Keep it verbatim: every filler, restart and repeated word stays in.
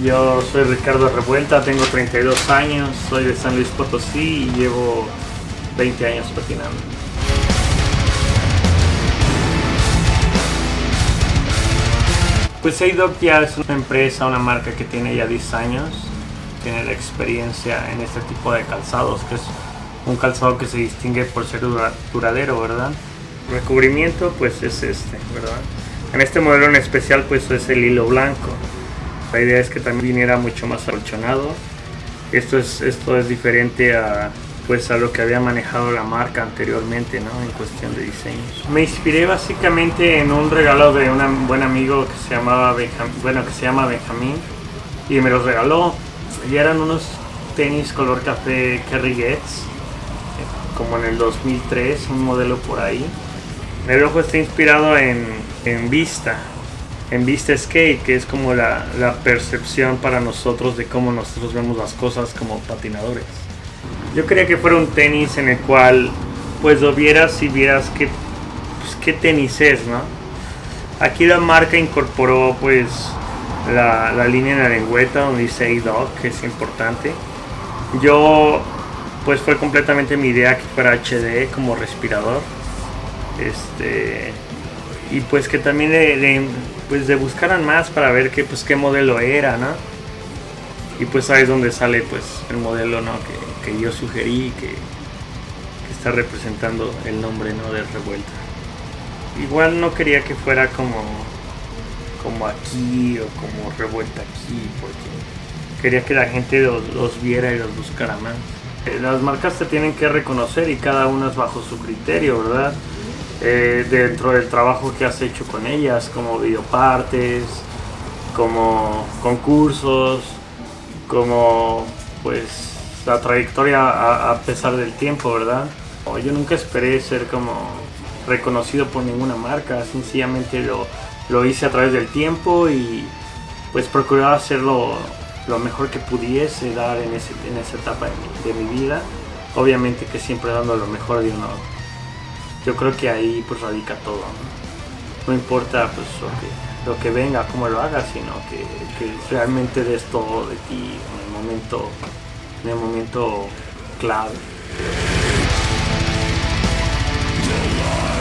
Yo soy Ricardo Revuelta, tengo treinta y dos años, soy de San Luis Potosí y llevo veinte años patinando. Pues A-Dog ya es una empresa, una marca que tiene ya diez años, tiene la experiencia en este tipo de calzados, que es un calzado que se distingue por ser dura, duradero, ¿verdad? El recubrimiento pues es este, ¿verdad? En este modelo en especial pues es el hilo blanco. La idea es que también viniera mucho más acolchonado. Esto es, esto es diferente a, pues, a lo que había manejado la marca anteriormente, ¿no? En cuestión de diseños. Me inspiré básicamente en un regalo de un buen amigo que se llamaba Benjam, bueno, que se llama Benjamín, y me los regaló. Y eran unos tenis color café Kerry Getz, como en el dos mil tres, un modelo por ahí. El ojo está inspirado en, en Vista. En Vista Skate, que es como la, la percepción para nosotros de cómo nosotros vemos las cosas como patinadores. Yo quería que fuera un tenis en el cual pues lo vieras y vieras que, pues, qué tenis es, ¿no? Aquí la marca incorporó pues la, la línea en la lengüeta donde dice A-Dog, que es importante. Yo pues fue completamente mi idea que fuera H D como respirador. Este... y pues que también le, le, pues de buscaran más para ver qué, pues, qué modelo era, ¿no? Y pues ahí es donde sale pues el modelo, ¿no? que, que yo sugerí, que, que está representando el nombre, ¿no? de Revuelta. Igual no quería que fuera como, como aquí o como Revuelta aquí, porque quería que la gente los, los viera y los buscara más. Las marcas se tienen que reconocer y cada una es bajo su criterio, ¿verdad? Eh, dentro del trabajo que has hecho con ellas, como videopartes, como concursos, como pues la trayectoria a, a pesar del tiempo, ¿verdad? Yo nunca esperé ser como reconocido por ninguna marca, sencillamente lo, lo hice a través del tiempo y pues procuraba hacerlo lo mejor que pudiese dar en, ese, en esa etapa de mi, de mi vida, obviamente que siempre dando lo mejor de uno. Yo creo que ahí pues radica todo, ¿no? No importa pues lo que, lo que venga, cómo lo hagas, sino que, que realmente des todo de ti en el momento, en el momento clave.